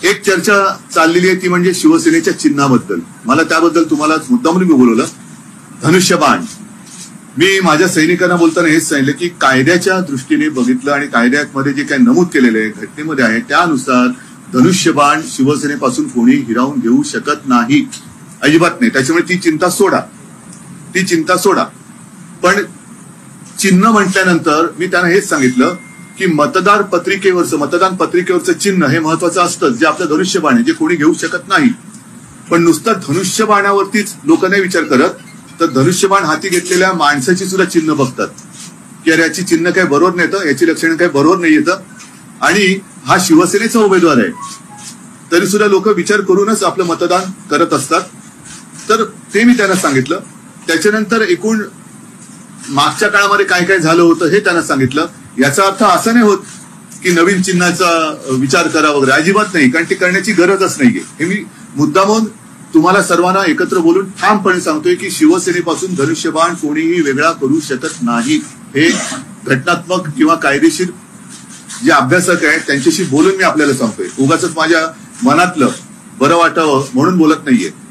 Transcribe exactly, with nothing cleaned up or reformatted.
एक चर्चा चाललेली आहे ती म्हणजे शिवसेनेच्या चिन्हाबद्दल. मला त्याबद्दल तुम्हाला मुद्दाम मी बोलवलं. धनुष्यबाण. मी माझ्या सैनिकांना बोलताना हेच सांगितलं की कायद्याच्या दृष्टीने बघितलं आणि कायद्यामध्ये जे काही नमूद केलेलं आहे घटनेमध्ये आहे त्यानुसार धनुष्यबाण शिवसेनेपासून कोणी हिरावून घेऊ शकत नाही, अजिबात नाही. त्याच्यामुळे ती चिंता सोडा, ती चिंता सोडा. पण चिन्ह म्हटल्यानंतर मी त्यांना हेच सांगितलं की मतदार पत्रिकेवरचं मतदान पत्रिकेवरचं चिन्ह हे महत्वाचं असतं, जे आपलं धनुष्यबाण आहे, जे कोणी घेऊ शकत नाही. पण नुसतं धनुष्यबाणावरतीच लोक नाही विचार करत, तर धनुष्यबाण हाती घेतलेल्या माणसाची सुद्धा चिन्ह बघतात की अरे याची चिन्ह काही बरोबर नाही येतं, याची लक्षणं काही बरोबर नाही येतं आणि हा शिवसेनेचा उमेदवार आहे, तरी सुद्धा लोक विचार करूनच आपलं मतदान करत असतात. तर ते मी त्यांना सांगितलं. त्याच्यानंतर एकूण मागच्या काळामध्ये काय काय झालं होतं हे त्यांना सांगितलं. याचा अर्थ असा नाही होत की नवीन चिन्हाचा विचार करा वगैरे, अजिबात नाही, कारण ते करण्याची गरजच नाहीये. हे मी मुद्दामून तुम्हाला सर्वांना एकत्र बोलून ठामपणे सांगतोय की शिवसेनेपासून धनुष्यबाण कोणीही वेगळा करू शकत नाही. हे घटनात्मक किंवा कायदेशीर जे अभ्यासक आहेत त्यांच्याशी बोलून मी आपल्याला सांगतोय. उगाच माझ्या मनातलं बरं वाटावं म्हणून बोलत नाहीये.